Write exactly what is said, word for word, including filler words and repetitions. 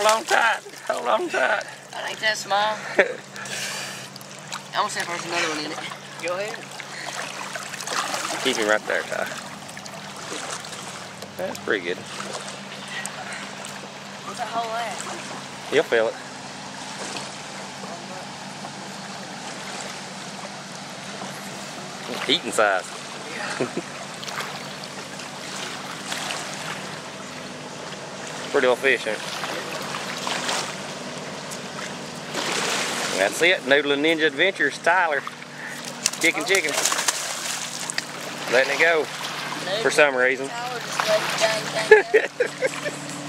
Hold on tight. Hold on tight. That ain't that small. I'm gonna see if there's another one in it. Go ahead. Keep him right there, Ty. That's pretty good. What's that hole at? He'll feel it. Eating size. Pretty old fish, ain't it? That's it. Noodling Ninja Adventures, Tyler. Chicken, chicken. Letting it go. For some reason. Tyler just let it bang, bang, bang.